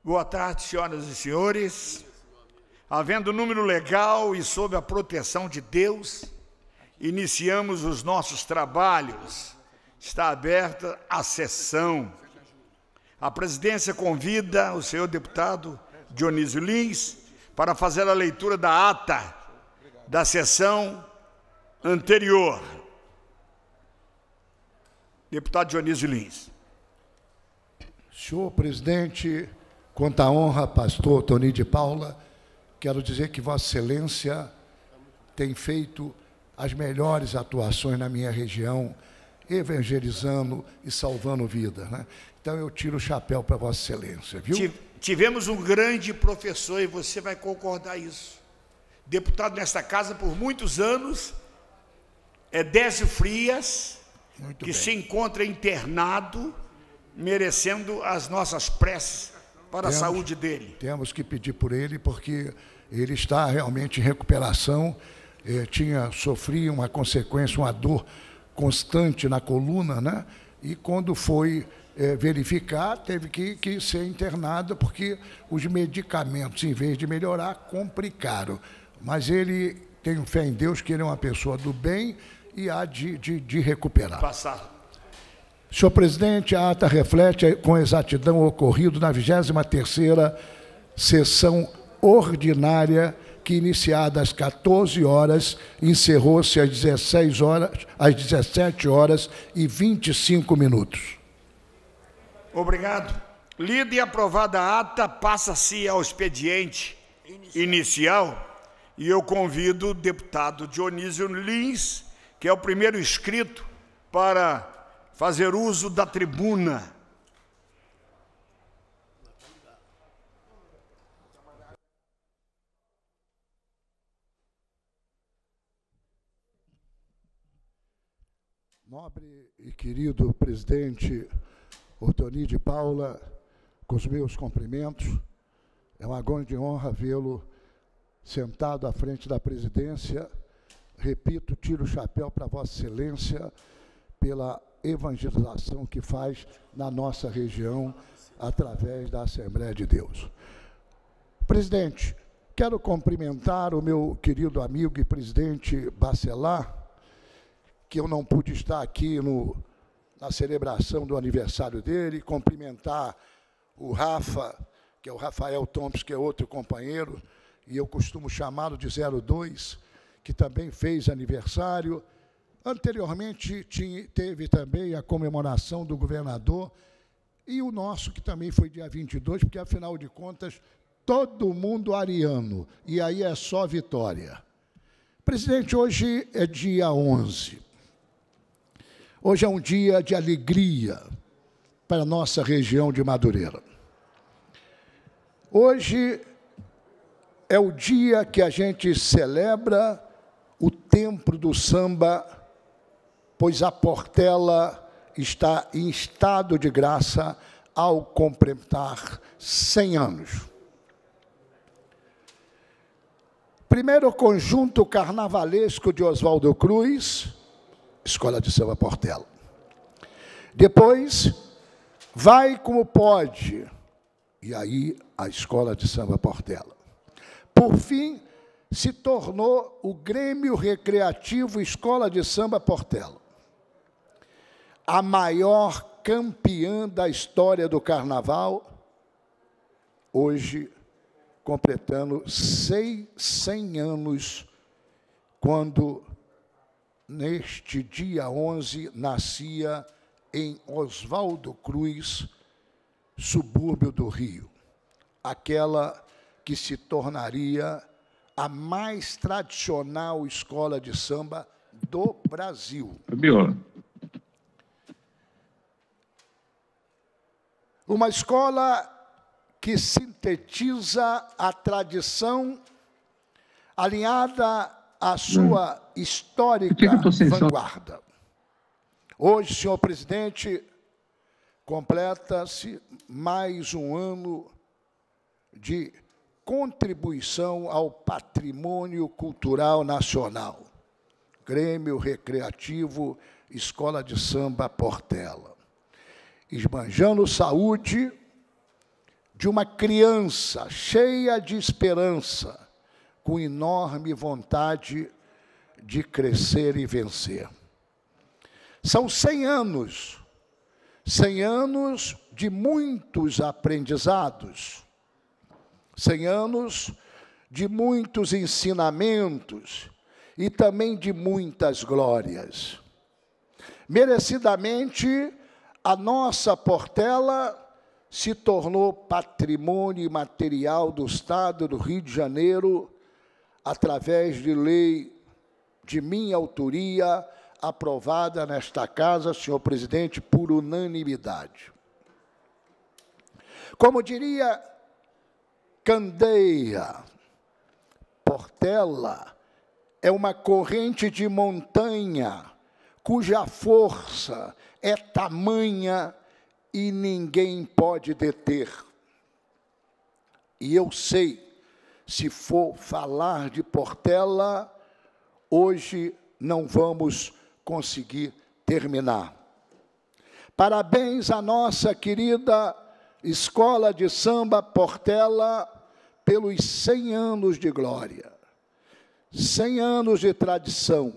Boa tarde, senhoras e senhores. Havendo número legal e sob a proteção de Deus, iniciamos os nossos trabalhos. Está aberta a sessão. A presidência convida o senhor deputado Dionísio Lins para fazer a leitura da ata da sessão anterior. Deputado Dionísio Lins. Senhor presidente, quanta honra, pastor Tony de Paula, quero dizer que Vossa Excelência tem feito as melhores atuações na minha região, evangelizando e salvando vidas, né? Então eu tiro o chapéu para Vossa Excelência, viu? Tivemos um grande professor, e você vai concordar isso. Deputado nesta casa por muitos anos, Décio Frias, que se encontra internado, merecendo as nossas preces para a saúde dele. Temos que pedir por ele, porque ele está realmente em recuperação, sofria uma consequência, uma dor constante na coluna, né? E quando foi verificar, teve que ser internado, porque os medicamentos, em vez de melhorar, complicaram. Mas ele tem fé em Deus, que ele é uma pessoa do bem e há de recuperar. Passar. Senhor presidente, a ata reflete com exatidão o ocorrido na 23ª sessão ordinária, que, iniciada às 14 horas, encerrou-se às 17 horas e 25 minutos. Obrigado. Lida e aprovada a ata, passa-se ao expediente inicial, e eu convido o deputado Dionísio Lins, que é o primeiro inscrito, para fazer uso da tribuna. Nobre e querido presidente Otoni de Paula, com os meus cumprimentos, é uma grande honra vê-lo sentado à frente da presidência. Repito, tiro o chapéu para Vossa Excelência pela evangelização que faz na nossa região através da Assembleia de Deus. Presidente, quero cumprimentar o meu querido amigo e presidente Bacelar, que eu não pude estar aqui na celebração do aniversário dele, cumprimentar o Rafa, que é o Rafael Thompson, que é outro companheiro, e eu costumo chamá-lo de 02, que também fez aniversário. Anteriormente, teve também a comemoração do governador e o nosso, que também foi dia 22, porque, afinal de contas, todo mundo ariano, e aí é só vitória. Presidente, hoje é dia 11. Hoje é um dia de alegria para a nossa região de Madureira. Hoje é o dia que a gente celebra o tempo do samba, pois a Portela está em estado de graça ao completar 100 anos. Primeiro conjunto carnavalesco de Oswaldo Cruz, Escola de Samba Portela. Depois, Vai Como Pode, e aí a Escola de Samba Portela. Por fim, se tornou o Grêmio Recreativo Escola de Samba Portela, a maior campeã da história do carnaval, hoje completando 100 anos, quando, neste dia 11, nascia em Oswaldo Cruz, subúrbio do Rio, aquela que se tornaria a mais tradicional escola de samba do Brasil. Uma escola que sintetiza a tradição alinhada à sua histórica vanguarda. Hoje, senhor presidente, completa-se mais um ano de contribuição ao patrimônio cultural nacional. Grêmio Recreativo Escola de Samba Portela. Esbanjando saúde, de uma criança cheia de esperança, com enorme vontade de crescer e vencer. São 100 anos de muitos aprendizados, 100 anos de muitos ensinamentos e também de muitas glórias. Merecidamente, a nossa Portela se tornou patrimônio imaterial do Estado do Rio de Janeiro, através de lei de minha autoria, aprovada nesta casa, senhor presidente, por unanimidade. Como diria Candeia, Portela é uma corrente de montanha cuja força é tamanha e ninguém pode deter. E eu sei, se for falar de Portela, hoje não vamos conseguir terminar. Parabéns à nossa querida Escola de Samba Portela pelos 100 anos de glória, 100 anos de tradição.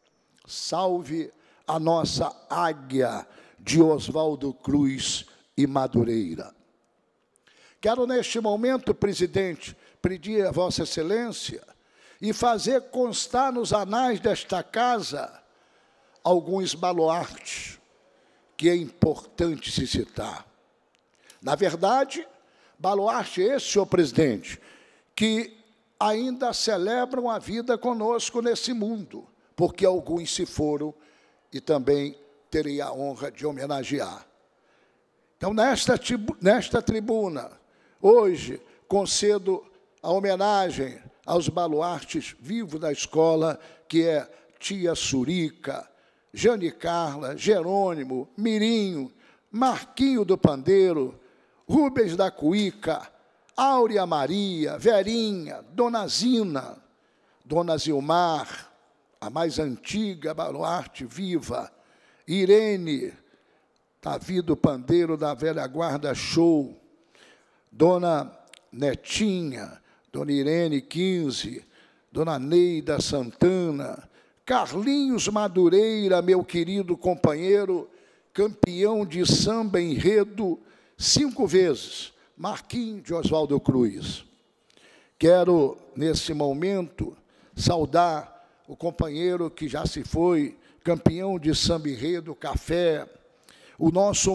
Salve a nossa águia de Oswaldo Cruz e Madureira. Quero, neste momento, presidente, pedir a Vossa Excelência e fazer constar nos anais desta casa alguns baluartes que é importante se citar. Na verdade, baluarte esse, senhor presidente, que ainda celebram a vida conosco nesse mundo, porque alguns se foram e também terei a honra de homenagear. Então, nesta tribuna, hoje, concedo a homenagem aos baluartes vivos da escola, que é tia Surica, Jane Carla, Jerônimo, Mirinho, Marquinho do Pandeiro, Rubens da Cuíca, Áurea Maria, Verinha, Dona Zina, Dona Zilmar, a mais antiga baluarte viva, Irene, Davi do Pandeiro da Velha Guarda Show, Dona Netinha, Dona Irene 15, Dona Neida Santana, Carlinhos Madureira, meu querido companheiro, campeão de samba enredo 5 vezes, Marquinhos de Oswaldo Cruz. Quero, nesse momento, saudar o companheiro que já se foi, campeão de samba enredo, Café, o nosso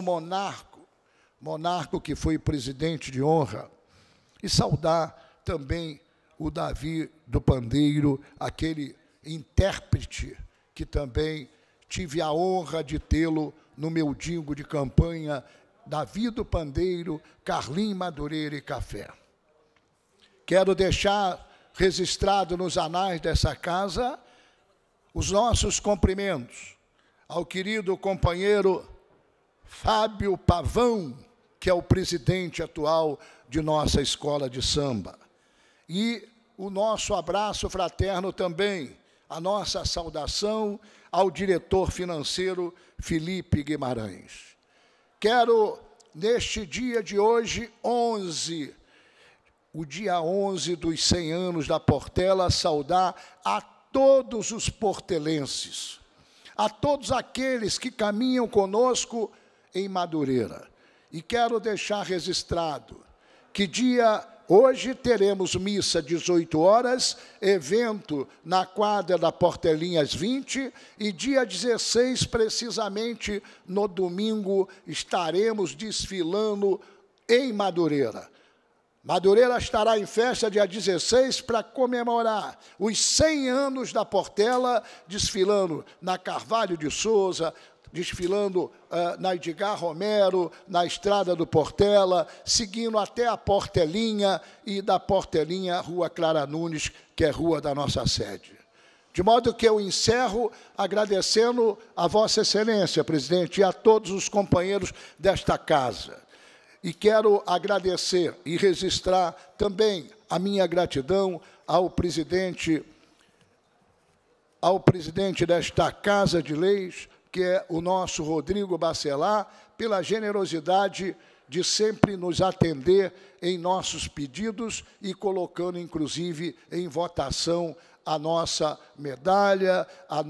monarco que foi presidente de honra, e saudar também o Davi do Pandeiro, aquele intérprete que também tive a honra de tê-lo no meu dingo de campanha, Davi do Pandeiro, Carlinhos Madureira e Café. Quero deixar registrado nos anais dessa casa os nossos cumprimentos ao querido companheiro Fábio Pavão, que é o presidente atual de nossa escola de samba. E o nosso abraço fraterno também, a nossa saudação ao diretor financeiro Felipe Guimarães. Quero, neste dia de hoje, o dia 11 dos 100 anos da Portela, saudar a todos os portelenses, a todos aqueles que caminham conosco em Madureira. E quero deixar registrado que hoje teremos missa 18 horas, evento na quadra da Portelinhas 20, e dia 16, precisamente no domingo, estaremos desfilando em Madureira. Madureira estará em festa dia 16 para comemorar os 100 anos da Portela, desfilando na Carvalho de Souza, desfilando na Edgar Romero, na Estrada do Portela, seguindo até a Portelinha, e da Portelinha, Rua Clara Nunes, que é rua da nossa sede. De modo que eu encerro agradecendo a Vossa Excelência, presidente, e a todos os companheiros desta casa. E quero agradecer e registrar também a minha gratidão ao presidente desta Casa de Leis, que é o nosso Rodrigo Bacelar, pela generosidade de sempre nos atender em nossos pedidos e colocando, inclusive, em votação a nossa medalha,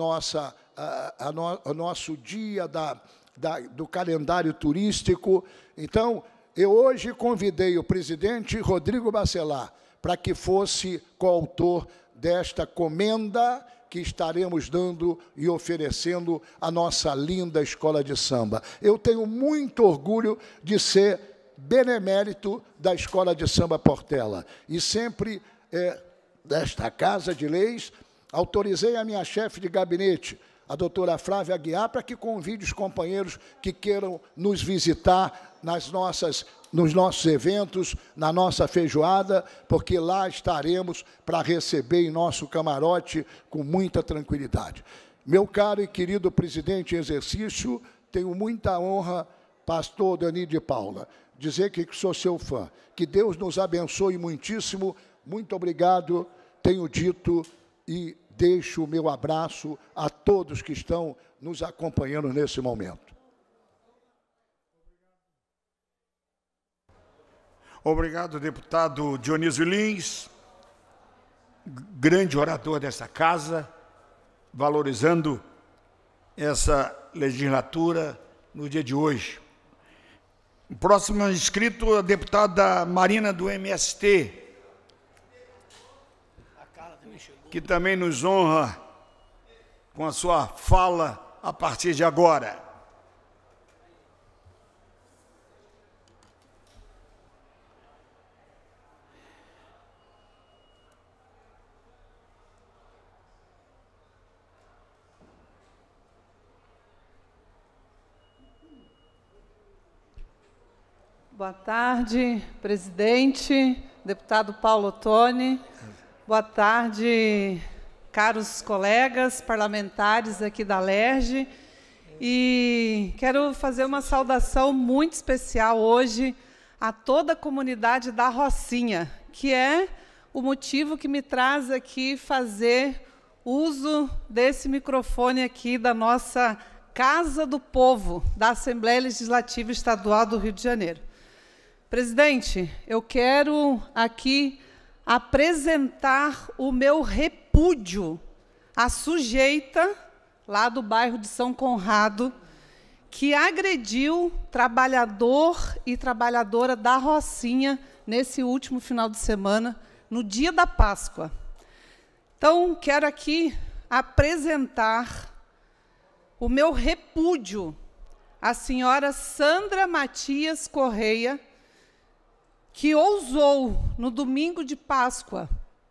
o nosso dia do calendário turístico. Então, eu hoje convidei o presidente Rodrigo Bacelar para que fosse coautor desta comenda que estaremos dando e oferecendo à nossa linda escola de samba. Eu tenho muito orgulho de ser benemérito da Escola de Samba Portela. E sempre, desta Casa de Leis, autorizei a minha chefe de gabinete, a doutora Flávia Aguiar, para que convide os companheiros que queiram nos visitar nos nossos eventos, na nossa feijoada, porque lá estaremos para receber em nosso camarote com muita tranquilidade. Meu caro e querido presidente em exercício, tenho muita honra, pastor Denis de Paula, dizer que sou seu fã. Que Deus nos abençoe muitíssimo. Muito obrigado, tenho dito, e deixo o meu abraço a todos que estão nos acompanhando nesse momento. Obrigado, deputado Dionísio Lins, grande orador dessa casa, valorizando essa legislatura no dia de hoje. O próximo inscrito é a deputada Marina, do MST, que também nos honra com a sua fala a partir de agora. Boa tarde, presidente, deputado Paulo Ottoni. Boa tarde, caros colegas parlamentares aqui da Alerj. E quero fazer uma saudação muito especial hoje a toda a comunidade da Rocinha, que é o motivo que me traz aqui fazer uso desse microfone aqui da nossa Casa do Povo, da Assembleia Legislativa Estadual do Rio de Janeiro. Presidente, eu quero aqui apresentar o meu repúdio à sujeita, lá do bairro de São Conrado, que agrediu trabalhador e trabalhadora da Rocinha nesse último final de semana, no dia da Páscoa. Então, quero aqui apresentar o meu repúdio à senhora Sandra Matias Correia, que ousou, no domingo de Páscoa,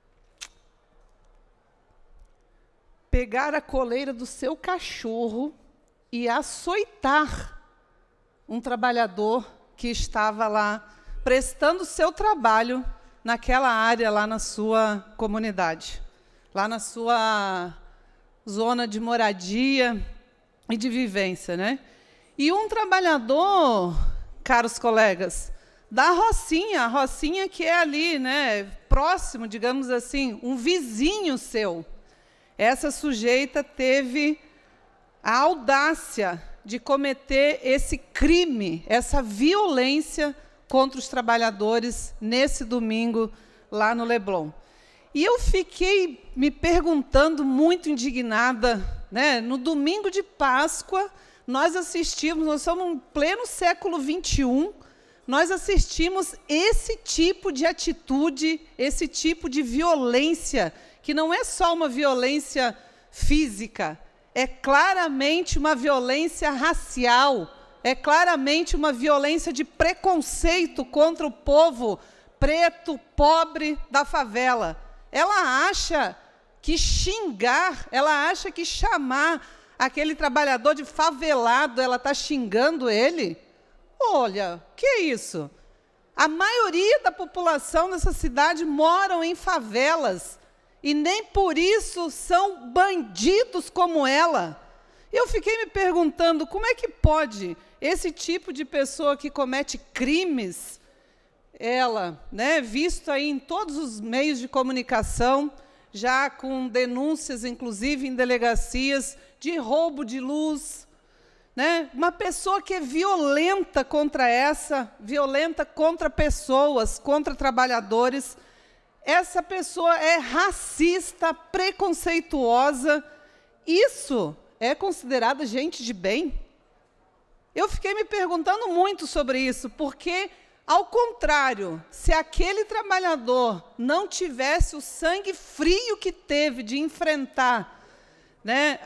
pegar a coleira do seu cachorro e açoitar um trabalhador que estava lá prestando seu trabalho naquela área lá na sua comunidade, lá na sua zona de moradia e de vivência, né? E um trabalhador, caros colegas, da Rocinha, a Rocinha que é ali, né, próximo, digamos assim, um vizinho seu. Essa sujeita teve a audácia de cometer esse crime, essa violência contra os trabalhadores nesse domingo lá no Leblon. E eu fiquei me perguntando, muito indignada, né, no domingo de Páscoa, nós somos em pleno século XXI, nós assistimos esse tipo de atitude, esse tipo de violência, que não é só uma violência física, é claramente uma violência racial, é claramente uma violência de preconceito contra o povo preto, pobre da favela. Ela acha que xingar, ela acha que chamar aquele trabalhador de favelado, ela está xingando ele? Olha, que é isso? A maioria da população dessa cidade moram em favelas e nem por isso são bandidos como ela. Eu fiquei me perguntando como é que pode esse tipo de pessoa que comete crimes, ela, né, visto aí em todos os meios de comunicação, já com denúncias, inclusive em delegacias, de roubo de luz, né? Uma pessoa que é violenta violenta contra pessoas, contra trabalhadores, essa pessoa é racista, preconceituosa. Isso é considerada gente de bem? Eu fiquei me perguntando muito sobre isso, porque, ao contrário, se aquele trabalhador não tivesse o sangue frio que teve de enfrentar, né,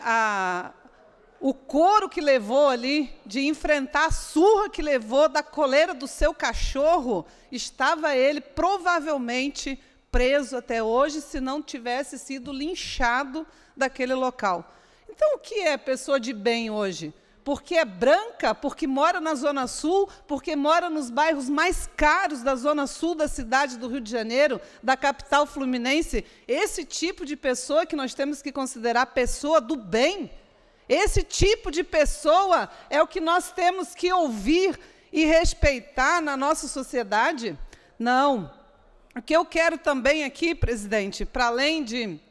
o couro que levou ali, de enfrentar a surra que levou da coleira do seu cachorro, estava ele provavelmente preso até hoje, se não tivesse sido linchado daquele local. Então, o que é pessoa de bem hoje? Porque é branca, porque mora na Zona Sul, porque mora nos bairros mais caros da Zona Sul da cidade do Rio de Janeiro, da capital fluminense? Esse tipo de pessoa que nós temos que considerar pessoa do bem. Esse tipo de pessoa é o que nós temos que ouvir e respeitar na nossa sociedade? Não. O que eu quero também aqui, presidente, para além de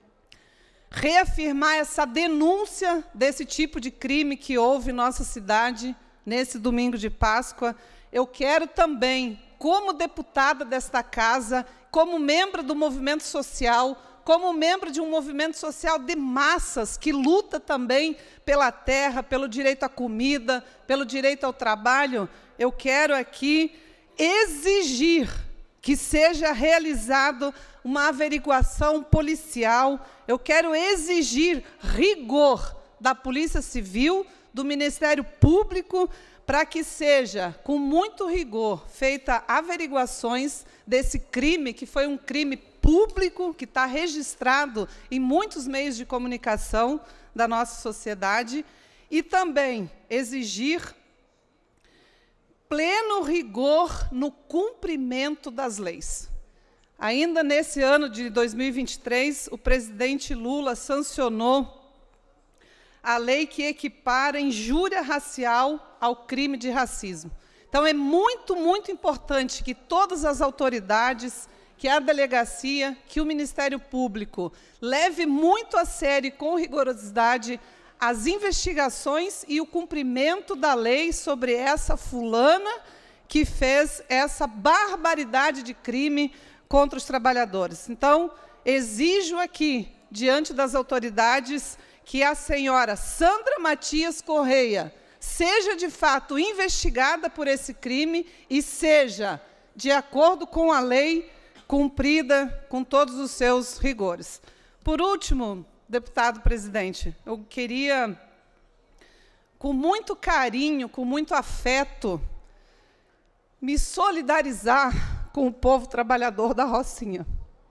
reafirmar essa denúncia desse tipo de crime que houve em nossa cidade nesse domingo de Páscoa, eu quero também, como deputada desta casa, como membro do movimento social, como membro de um movimento social de massas que luta também pela terra, pelo direito à comida, pelo direito ao trabalho, eu quero aqui exigir que seja realizado uma averiguação policial, eu quero exigir rigor da Polícia Civil, do Ministério Público, para que seja, com muito rigor, feita averiguações desse crime, que foi um crime público, que está registrado em muitos meios de comunicação da nossa sociedade, e também exigir pleno rigor no cumprimento das leis. Ainda nesse ano de 2023, o presidente Lula sancionou a lei que equipara injúria racial ao crime de racismo. Então, é muito, muito importante que todas as autoridades, que a delegacia, que o Ministério Público leve muito a sério e com rigorosidade as investigações e o cumprimento da lei sobre essa fulana que fez essa barbaridade de crime contra os trabalhadores. Então, exijo aqui, diante das autoridades, que a senhora Sandra Matias Correia seja, de fato, investigada por esse crime e seja, de acordo com a lei, cumprida com todos os seus rigores. Por último, deputado presidente, eu queria, com muito carinho, com muito afeto, me solidarizar com o povo trabalhador da Rocinha.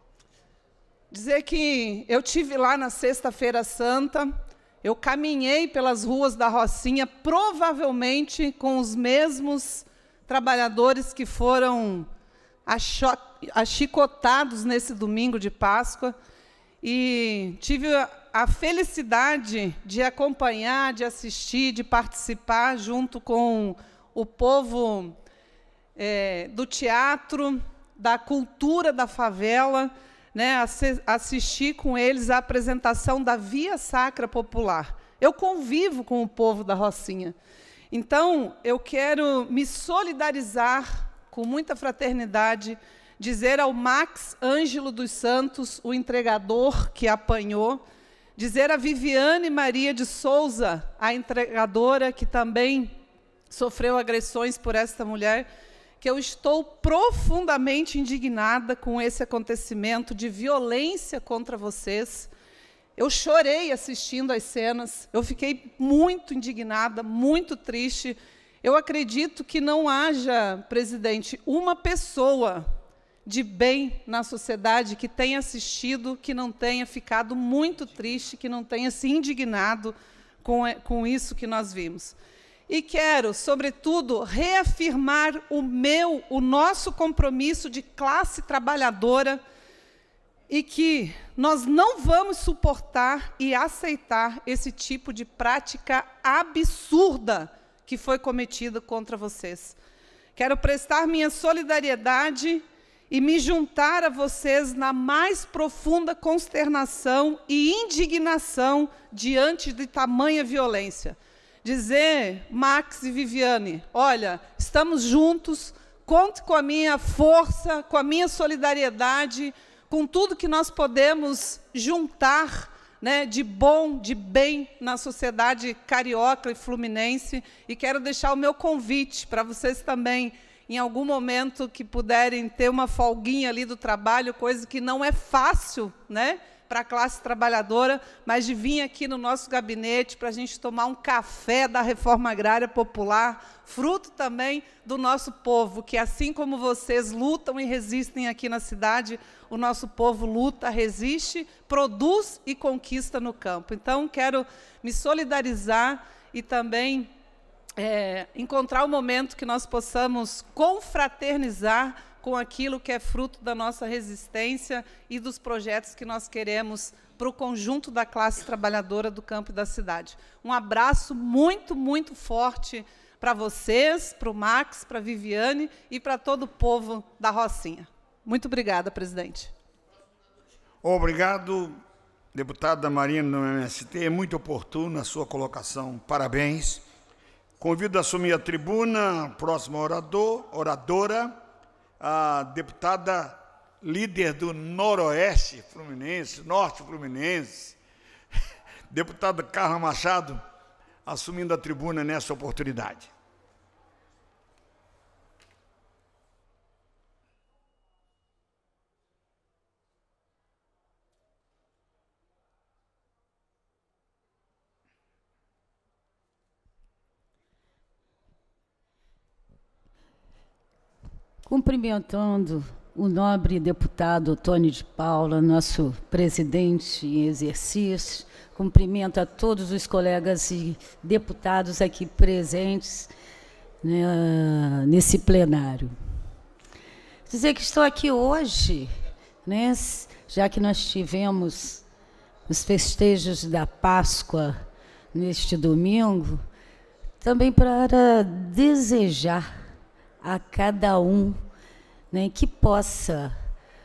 Dizer que eu tive lá na Sexta-feira Santa, eu caminhei pelas ruas da Rocinha, provavelmente com os mesmos trabalhadores que foram achicotados nesse domingo de Páscoa, e tive a felicidade de acompanhar, de assistir, de participar junto com o povo do teatro, da cultura da favela, né, assistir com eles a apresentação da Via Sacra Popular. Eu convivo com o povo da Rocinha. Então, eu quero me solidarizar com muita fraternidade, dizer ao Max Ângelo dos Santos, o entregador que apanhou, dizer a Viviane Maria de Souza, a entregadora que também sofreu agressões por esta mulher, que eu estou profundamente indignada com esse acontecimento de violência contra vocês. Eu chorei assistindo às cenas, eu fiquei muito indignada, muito triste. Eu acredito que não haja, presidente, uma pessoa de bem na sociedade que tenha assistido, que não tenha ficado muito triste, que não tenha se indignado com isso que nós vimos. E quero, sobretudo, reafirmar o nosso compromisso de classe trabalhadora e que nós não vamos suportar e aceitar esse tipo de prática absurda que foi cometida contra vocês. Quero prestar minha solidariedade e me juntar a vocês na mais profunda consternação e indignação diante de tamanha violência. dizer, Max e Viviane, olha, estamos juntos, conte com a minha força, com a minha solidariedade, com tudo que nós podemos juntar, né, de bom, de bem na sociedade carioca e fluminense. E quero deixar o meu convite para vocês também, em algum momento que puderem ter uma folguinha ali do trabalho, coisa que não é fácil, né, para a classe trabalhadora, mas de vir aqui no nosso gabinete para a gente tomar um café da reforma agrária popular, fruto também do nosso povo, que assim como vocês lutam e resistem aqui na cidade, o nosso povo luta, resiste, produz e conquista no campo. Então, quero me solidarizar e também encontrar o momento que nós possamos confraternizar com aquilo que é fruto da nossa resistência e dos projetos que nós queremos para o conjunto da classe trabalhadora do campo e da cidade. Um abraço muito, muito forte para vocês, para o Max, para a Viviane e para todo o povo da Rocinha. Muito obrigada, presidente. Obrigado, deputada Marina do MST. É muito oportuna a sua colocação. Parabéns. Convido a assumir a tribuna, a próxima oradora, a deputada líder do Noroeste Fluminense, Norte Fluminense, deputada Carla Machado, assumindo a tribuna nessa oportunidade. Cumprimentando o nobre deputado Tony de Paula, nosso presidente em exercício, cumprimento a todos os colegas e deputados aqui presentes, né, nesse plenário. Dizer que estou aqui hoje, né, já que nós tivemos os festejos da Páscoa neste domingo, também para desejar a cada um, né, que possa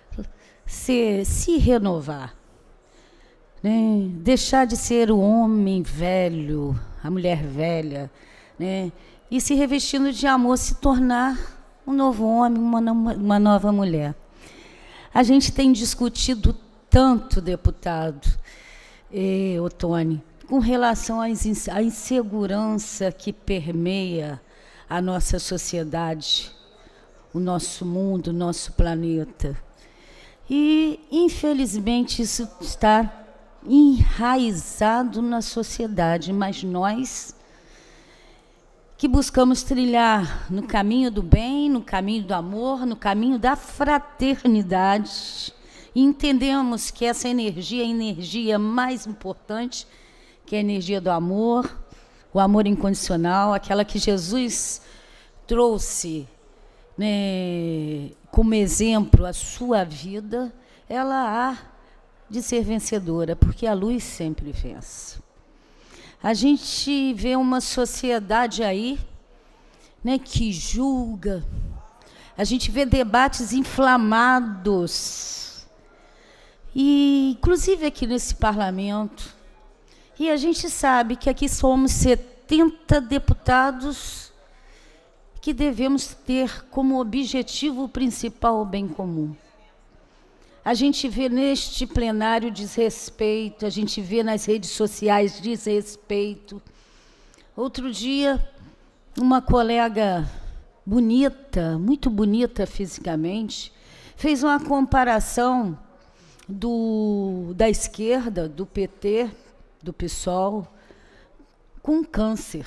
se renovar, né, deixar de ser o homem velho, a mulher velha, né, e se revestindo de amor, se tornar um novo homem, uma nova mulher. A gente tem discutido tanto, deputado Ottoni, com relação à insegurança que permeia a nossa sociedade, o nosso mundo, o nosso planeta. E, infelizmente, isso está enraizado na sociedade, mas nós que buscamos trilhar no caminho do bem, no caminho do amor, no caminho da fraternidade, e entendemos que essa energia é a energia mais importante, que é a energia do amor, o amor incondicional, aquela que Jesus trouxe, né, como exemplo a sua vida, ela há de ser vencedora, porque a luz sempre vence. A gente vê uma sociedade aí, né, que julga, a gente vê debates inflamados, e inclusive aqui nesse parlamento, e a gente sabe que aqui somos 70 deputados que devemos ter como objetivo principal o bem comum. A gente vê neste plenário desrespeito, a gente vê nas redes sociais desrespeito. Outro dia, uma colega bonita, muito bonita fisicamente, fez uma comparação da esquerda, do PT, do PSOL, com câncer.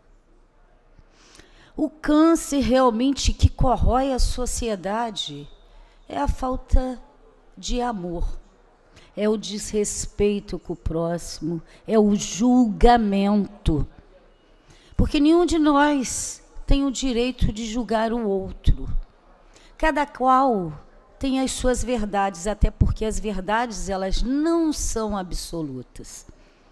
O câncer realmente que corrói a sociedade é a falta de amor, é o desrespeito com o próximo, é o julgamento. Porque nenhum de nós tem o direito de julgar o outro. Cada qual tem as suas verdades, até porque as verdades elas não são absolutas.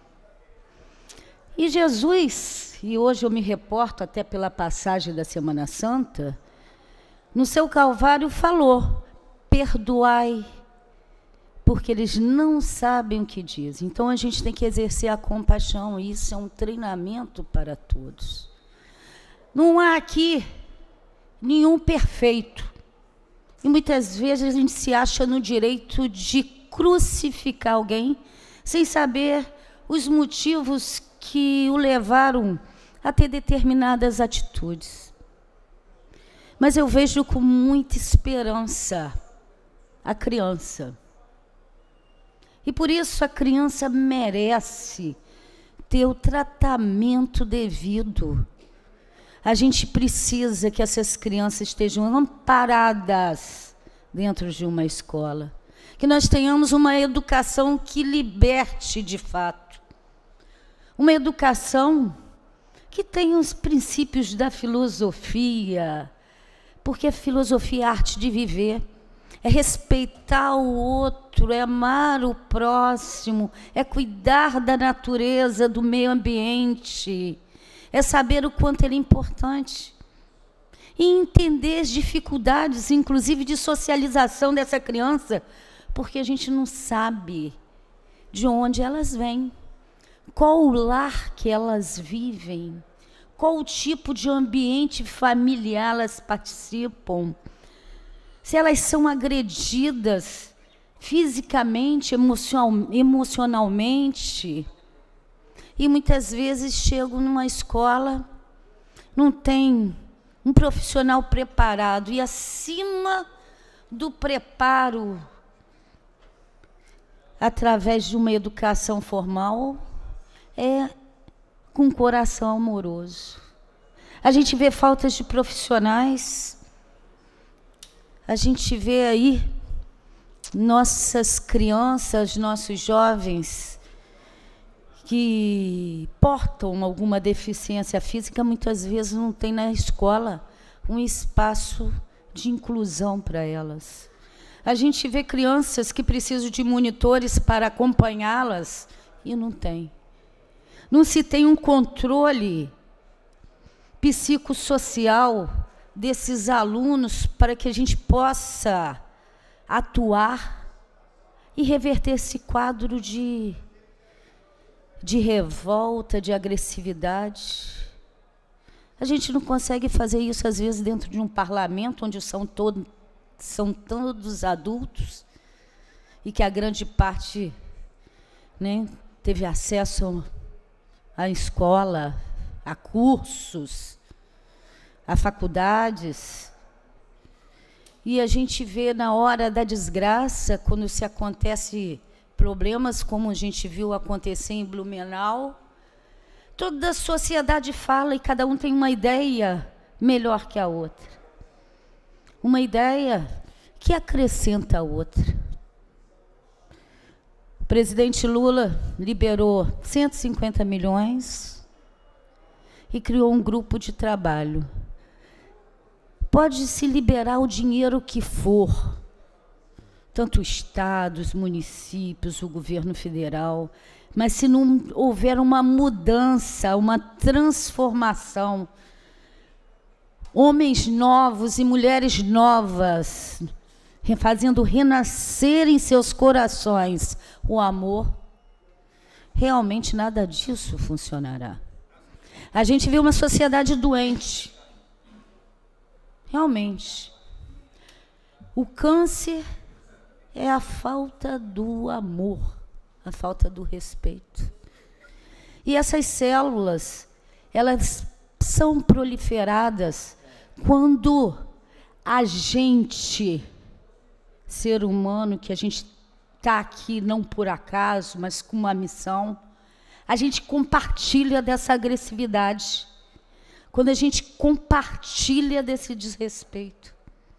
E Jesus, e hoje eu me reporto até pela passagem da Semana Santa, no seu Calvário falou: perdoai, porque eles não sabem o que dizem. Então, a gente tem que exercer a compaixão, e isso é um treinamento para todos. Não há aqui nenhum perfeito. E muitas vezes a gente se acha no direito de crucificar alguém sem saber os motivos que o levaram a ter determinadas atitudes. Mas eu vejo com muita esperança a criança. E por isso a criança merece ter o tratamento devido. A gente precisa que essas crianças estejam amparadas dentro de uma escola. Que nós tenhamos uma educação que liberte de fato. Uma educação que tenha os princípios da filosofia, porque a filosofia é a arte de viver. É respeitar o outro, é amar o próximo, é cuidar da natureza, do meio ambiente, é saber o quanto ele é importante. E entender as dificuldades, inclusive de socialização dessa criança, porque a gente não sabe de onde elas vêm, qual o lar que elas vivem, qual o tipo de ambiente familiar elas participam, se elas são agredidas fisicamente, emocionalmente. E muitas vezes chegam numa escola, não tem um profissional preparado, e acima do preparo, através de uma educação formal, é com coração amoroso. A gente vê faltas de profissionais. A gente vê aí nossas crianças, nossos jovens que portam alguma deficiência física, muitas vezes não tem na escola um espaço de inclusão para elas. A gente vê crianças que precisam de monitores para acompanhá-las e não tem. Não se tem um controle psicossocial desses alunos para que a gente possa atuar e reverter esse quadro de revolta, de agressividade. A gente não consegue fazer isso, às vezes, dentro de um parlamento onde são todos adultos e que a grande parte, né, teve acesso à escola, a cursos, a faculdades. E a gente vê na hora da desgraça, quando se acontece problemas como a gente viu acontecer em Blumenau, toda a sociedade fala e cada um tem uma ideia melhor que a outra. Uma ideia que acrescenta a outra. O presidente Lula liberou 150 milhões e criou um grupo de trabalho. Pode-se liberar o dinheiro que for, tanto o Estado, os municípios, o governo federal, mas se não houver uma mudança, uma transformação, homens novos e mulheres novas, fazendo renascer em seus corações o amor, realmente nada disso funcionará. A gente vê uma sociedade doente. Realmente. O câncer é a falta do amor, a falta do respeito. E essas células, elas são proliferadas quando a gente, ser humano, que a gente está aqui não por acaso, mas com uma missão, a gente compartilha dessa agressividade. Quando a gente compartilha desse desrespeito.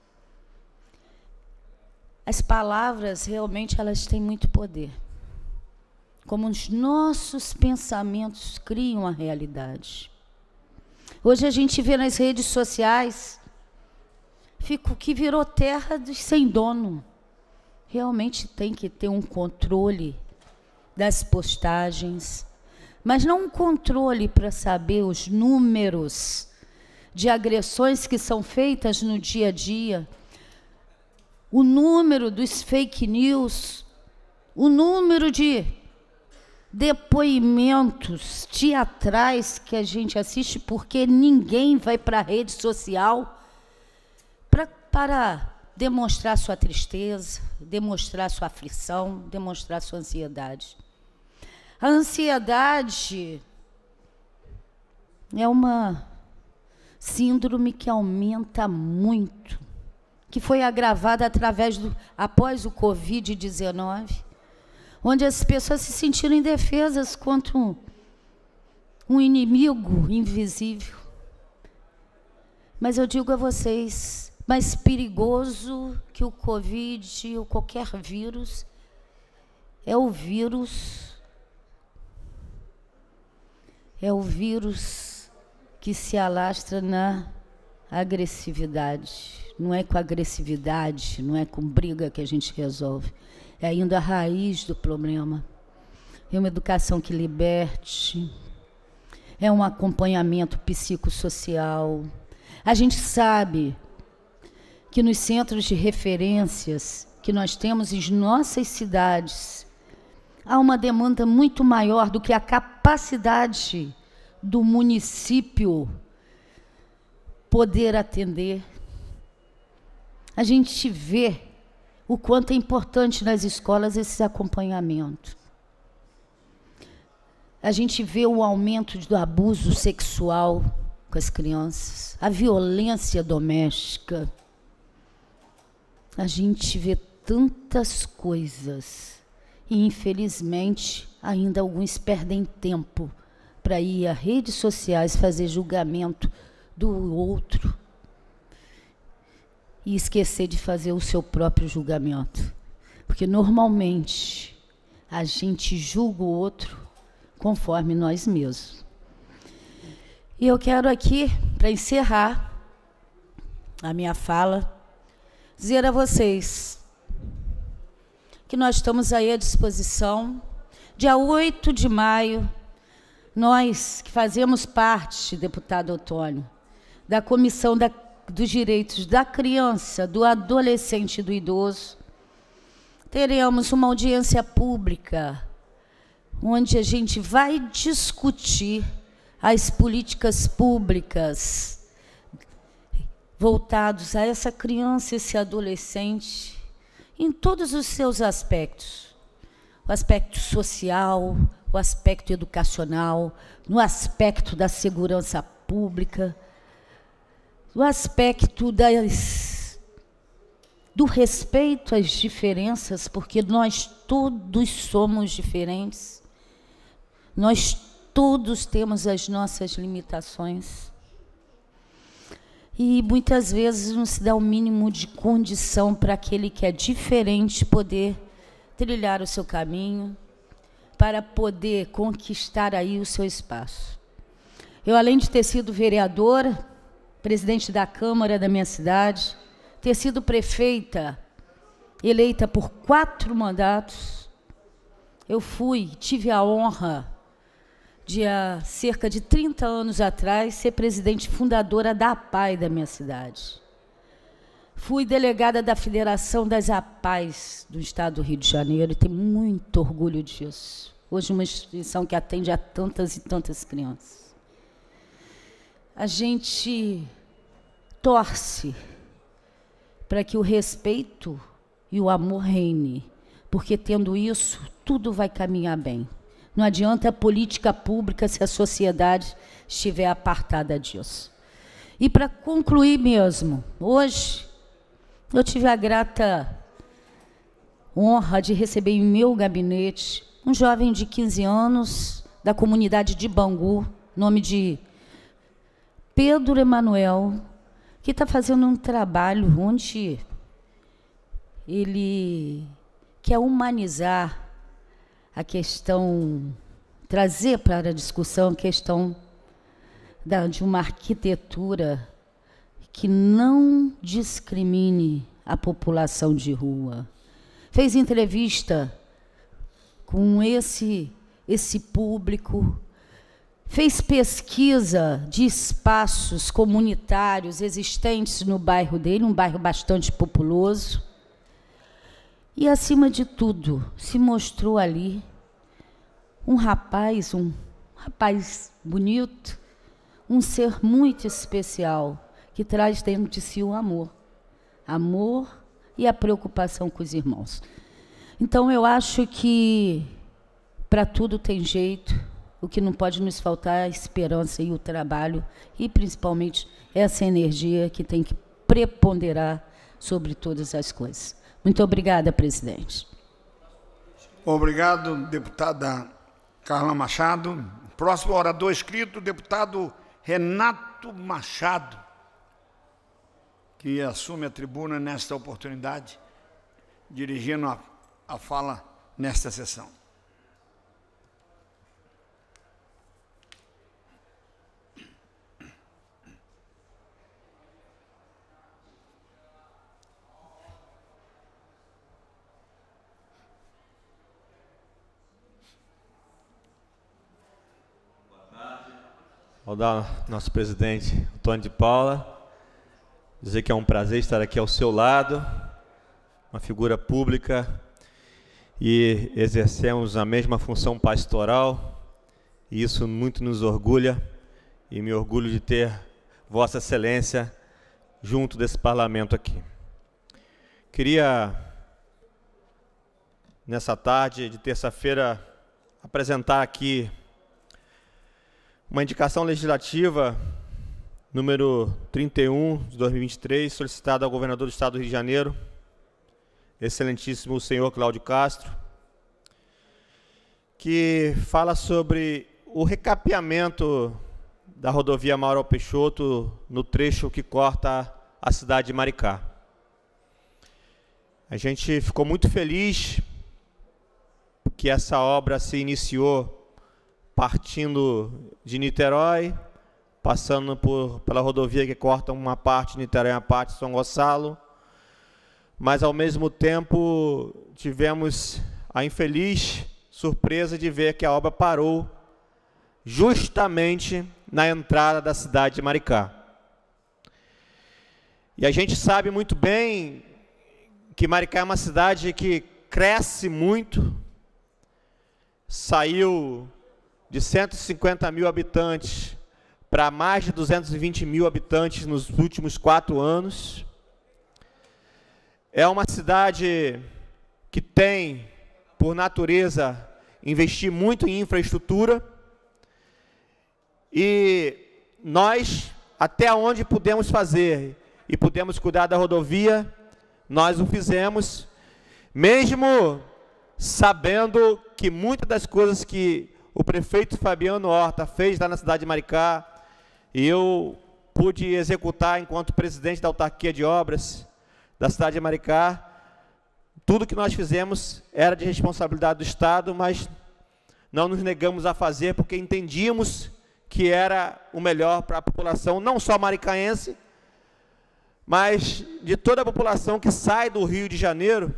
As palavras, realmente, elas têm muito poder. Como os nossos pensamentos criam a realidade. Hoje a gente vê nas redes sociais que virou terra dos sem dono. Realmente tem que ter um controle das postagens, mas não um controle para saber os números de agressões que são feitas no dia a dia, o número dos fake news, o número de depoimentos teatrais que a gente assiste, porque ninguém vai para a rede social para demonstrar sua tristeza, demonstrar sua aflição, demonstrar sua ansiedade. A ansiedade é uma síndrome que aumenta muito, que foi agravada após o Covid-19, onde as pessoas se sentiram indefesas contra um inimigo invisível. Mas eu digo a vocês, mais perigoso que o Covid ou qualquer vírus é o vírus que se alastra na agressividade. Não é com agressividade, não é com briga que a gente resolve. É ainda a raiz do problema. É uma educação que liberte, é um acompanhamento psicossocial. A gente sabe que nos centros de referências que nós temos em nossas cidades, há uma demanda muito maior do que a capacidade do município poder atender. A gente vê o quanto é importante nas escolas esse acompanhamento. A gente vê o aumento do abuso sexual com as crianças, a violência doméstica. A gente vê tantas coisas e, infelizmente, ainda alguns perdem tempo para ir a redes sociais fazer julgamento do outro e esquecer de fazer o seu próprio julgamento. Porque, normalmente, a gente julga o outro conforme nós mesmos. E eu quero aqui, para encerrar a minha fala, dizer a vocês que nós estamos aí à disposição. Dia 8 de maio, nós que fazemos parte, deputado Otônio, da Comissão dos Direitos da Criança, do Adolescente e do Idoso, teremos uma audiência pública, onde a gente vai discutir as políticas públicas voltadas a essa criança, esse adolescente, em todos os seus aspectos. O aspecto social, o aspecto educacional, no aspecto da segurança pública, o aspecto do respeito às diferenças, porque nós todos somos diferentes, nós todos temos as nossas limitações. E muitas vezes não se dá o mínimo de condição para aquele que é diferente poder trilhar o seu caminho, para poder conquistar aí o seu espaço. Eu, além de ter sido vereadora, presidente da Câmara da minha cidade, ter sido prefeita, eleita por 4 mandatos, eu tive a honra de, há cerca de 30 anos atrás, ser presidente fundadora da APAI da minha cidade. Fui delegada da Federação das APAIs do Estado do Rio de Janeiro e tenho muito orgulho disso. Hoje, uma instituição que atende a tantas e tantas crianças. A gente torce para que o respeito e o amor reine, porque, tendo isso, tudo vai caminhar bem. Não adianta a política pública se a sociedade estiver apartada disso. E, para concluir mesmo, hoje eu tive a grata honra de receber em meu gabinete um jovem de 15 anos, da comunidade de Bangu, nome de Pedro Emanuel, que está fazendo um trabalho onde ele quer humanizar a questão, trazer para a discussão a questão de uma arquitetura que não discrimine a população de rua. Fez entrevista com esse público, fez pesquisa de espaços comunitários existentes no bairro dele, um bairro bastante populoso, E, acima de tudo, se mostrou ali um rapaz bonito, um ser muito especial, que traz dentro de si o amor e a preocupação com os irmãos. Então, eu acho que para tudo tem jeito, o que não pode nos faltar é a esperança e o trabalho, e principalmente essa energia que tem que preponderar sobre todas as coisas. Muito obrigada, presidente. Obrigado, deputada Carla Machado. Próximo orador inscrito, deputado Renato Machado, que assume a tribuna nesta oportunidade, dirigindo a fala nesta sessão. Vou dar ao nosso presidente, Antônio de Paula, dizer que é um prazer estar aqui ao seu lado, uma figura pública, e exercemos a mesma função pastoral, e isso muito nos orgulha, e me orgulho de ter Vossa Excelência junto desse parlamento aqui. Queria, nessa tarde de terça-feira, apresentar aqui uma indicação legislativa número 31 de 2023, solicitada ao governador do Estado do Rio de Janeiro, excelentíssimo senhor Cláudio Castro, que fala sobre o recapeamento da rodovia Amauro Peixoto no trecho que corta a cidade de Maricá. A gente ficou muito feliz que essa obra se iniciou partindo de Niterói, passando pela rodovia que corta uma parte de Niterói e uma parte de São Gonçalo, mas, ao mesmo tempo, tivemos a infeliz surpresa de ver que a obra parou justamente na entrada da cidade de Maricá. E a gente sabe muito bem que Maricá é uma cidade que cresce muito, saiu de 150 mil habitantes para mais de 220 mil habitantes nos últimos 4 anos. É uma cidade que tem, por natureza, investir muito em infraestrutura, e nós, até onde pudemos fazer e pudemos cuidar da rodovia, nós o fizemos, mesmo sabendo que muitas das coisas que o prefeito Fabiano Horta fez lá na cidade de Maricá, e eu pude executar enquanto presidente da autarquia de obras da cidade de Maricá. Tudo que nós fizemos era de responsabilidade do Estado, mas não nos negamos a fazer porque entendíamos que era o melhor para a população, não só maricaense, mas de toda a população que sai do Rio de Janeiro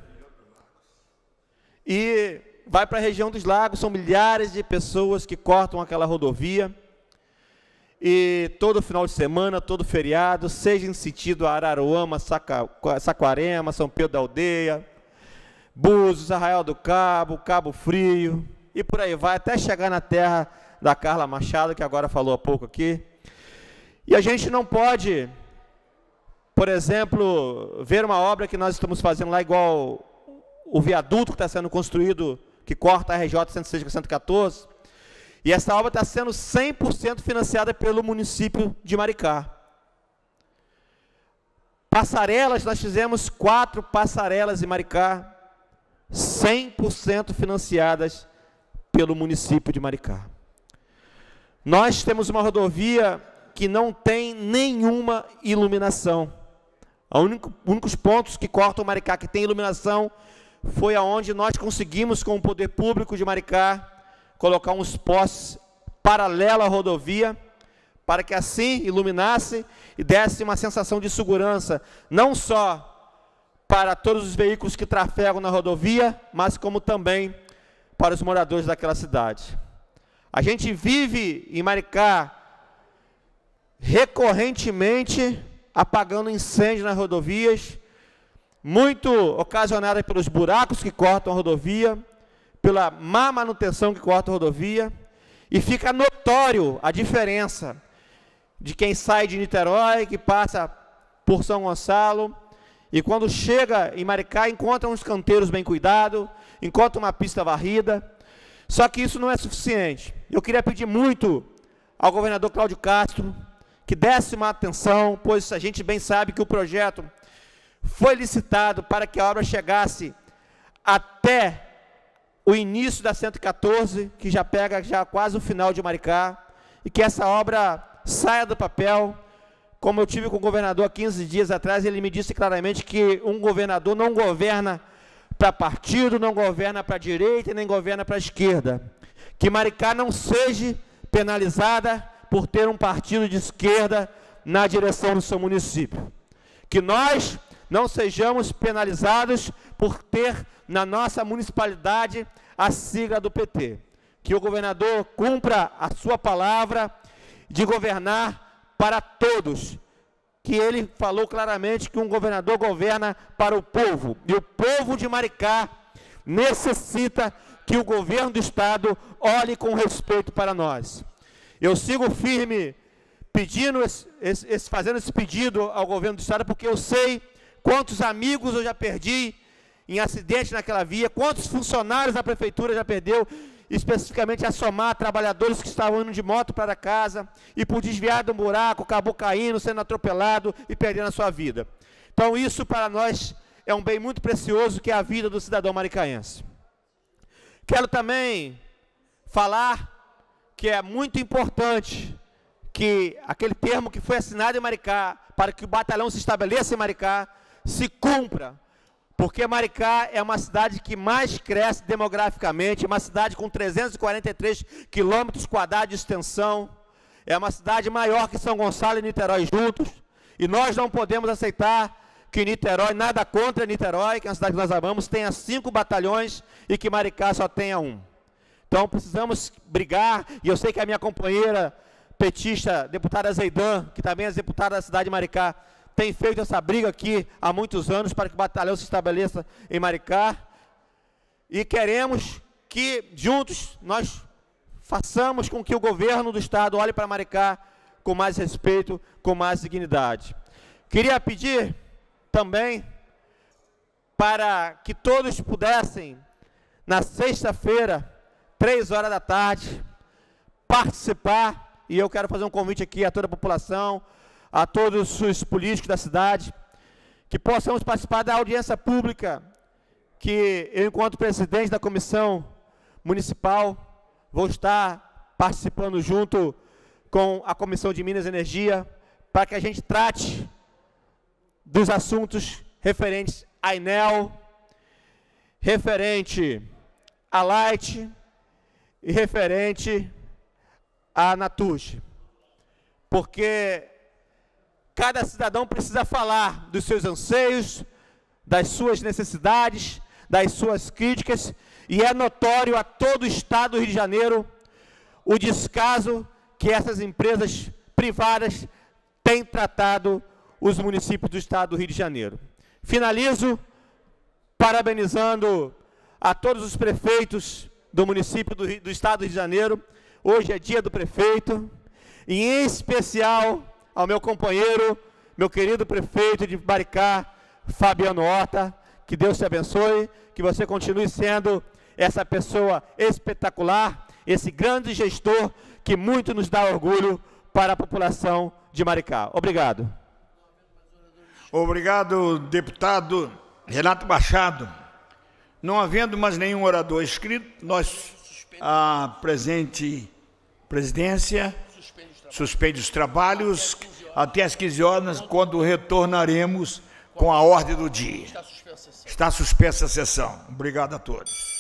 e vai para a região dos lagos. São milhares de pessoas que cortam aquela rodovia, e todo final de semana, todo feriado, seja em sentido a Araruama, Saquarema, São Pedro da Aldeia, Búzios, Arraial do Cabo, Cabo Frio, e por aí vai, até chegar na terra da Carla Machado, que agora falou há pouco aqui. E a gente não pode, por exemplo, ver uma obra que nós estamos fazendo lá, igual o viaduto que está sendo construído, que corta a RJ 106 com 114, e essa obra está sendo 100% financiada pelo município de Maricá. Passarelas, nós fizemos 4 passarelas em Maricá, 100% financiadas pelo município de Maricá. Nós temos uma rodovia que não tem nenhuma iluminação. Os únicos pontos que cortam Maricá que tem iluminação foi aonde nós conseguimos, com o poder público de Maricá, colocar uns postes paralelos à rodovia, para que assim iluminasse e desse uma sensação de segurança, não só para todos os veículos que trafegam na rodovia, mas como também para os moradores daquela cidade. A gente vive em Maricá recorrentemente apagando incêndios nas rodovias, muito ocasionada pelos buracos que cortam a rodovia, pela má manutenção que corta a rodovia, e fica notório a diferença de quem sai de Niterói, que passa por São Gonçalo, e quando chega em Maricá, encontra uns canteiros bem cuidados, encontra uma pista varrida. Só que isso não é suficiente. Eu queria pedir muito ao governador Cláudio Castro que desse uma atenção, pois a gente bem sabe que o projeto foi licitado para que a obra chegasse até o início da 114, que já pega quase o final de Maricá, e que essa obra saia do papel. Como eu tive com o governador há 15 dias atrás, ele me disse claramente que um governador não governa para partido, não governa para a direita e nem governa para a esquerda. Que Maricá não seja penalizada por ter um partido de esquerda na direção do seu município. Que nós não sejamos penalizados por ter na nossa municipalidade a sigla do PT. Que o governador cumpra a sua palavra de governar para todos. Que ele falou claramente que um governador governa para o povo. E o povo de Maricá necessita que o governo do Estado olhe com respeito para nós. Eu sigo firme pedindo fazendo esse pedido ao governo do Estado, porque eu sei quantos amigos eu já perdi em acidente naquela via, quantos funcionários da prefeitura já perdeu, especificamente a somar trabalhadores que estavam indo de moto para casa e por desviar de um buraco, acabou caindo, sendo atropelado e perdendo a sua vida. Então isso para nós é um bem muito precioso, que é a vida do cidadão maricaense. Quero também falar que é muito importante que aquele termo que foi assinado em Maricá, para que o batalhão se estabeleça em Maricá, se cumpra. Porque Maricá é uma cidade que mais cresce demograficamente, é uma cidade com 343 quilômetros quadrados de extensão, é uma cidade maior que São Gonçalo e Niterói juntos, e nós não podemos aceitar que Niterói, nada contra Niterói, que é uma cidade que nós amamos, tenha 5 batalhões e que Maricá só tenha 1. Então precisamos brigar, e eu sei que a minha companheira petista, deputada Zeidan, que também é deputada da cidade de Maricá, tem feito essa briga aqui há muitos anos para que o batalhão se estabeleça em Maricá, e queremos que juntos nós façamos com que o governo do Estado olhe para Maricá com mais respeito, com mais dignidade. Queria pedir também para que todos pudessem, na sexta-feira, 3 horas da tarde, participar, e eu quero fazer um convite aqui a toda a população, a todos os políticos da cidade, que possamos participar da audiência pública, que eu, enquanto presidente da comissão municipal, vou estar participando junto com a Comissão de Minas e Energia, para que a gente trate dos assuntos referentes à Enel, referente à Light e referente à Naturgy. Porque cada cidadão precisa falar dos seus anseios, das suas necessidades, das suas críticas, e é notório a todo o Estado do Rio de Janeiro o descaso que essas empresas privadas têm tratado os municípios do Estado do Rio de Janeiro. Finalizo parabenizando a todos os prefeitos do município do Estado do Rio de Janeiro. Hoje é dia do prefeito, e em especial ao meu companheiro, meu querido prefeito de Maricá, Fabiano Horta. Que Deus te abençoe, que você continue sendo essa pessoa espetacular, esse grande gestor que muito nos dá orgulho para a população de Maricá. Obrigado. Obrigado, deputado Renato Machado. Não havendo mais nenhum orador inscrito, a presidência suspende os trabalhos até às 15 horas, quando retornaremos com a ordem do dia. Está suspensa a sessão. Obrigado a todos.